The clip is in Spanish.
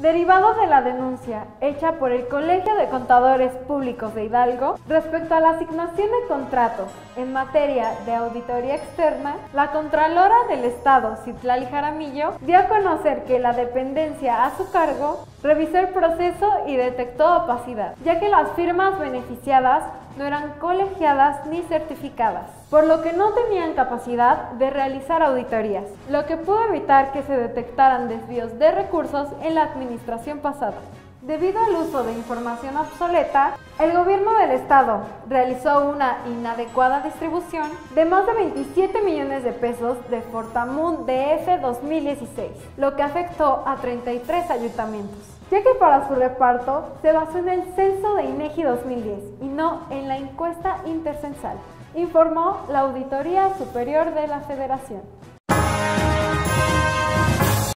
Derivado de la denuncia hecha por el Colegio de Contadores Públicos de Hidalgo respecto a la asignación de contratos en materia de auditoría externa, la Contralora del Estado, Citlali Jaramillo, dio a conocer que la dependencia a su cargo revisó el proceso y detectó opacidad, ya que las firmas beneficiadas no eran colegiadas ni certificadas, por lo que no tenían capacidad de realizar auditorías, lo que pudo evitar que se detectaran desvíos de recursos en la administración pasada. Debido al uso de información obsoleta, el gobierno del estado realizó una inadecuada distribución de más de 27 millones de pesos de Fortamun DF 2016, lo que afectó a 33 ayuntamientos, ya que para su reparto se basó en el censo de INEGI 2010 y no en la encuesta intercensal, informó la Auditoría Superior de la Federación.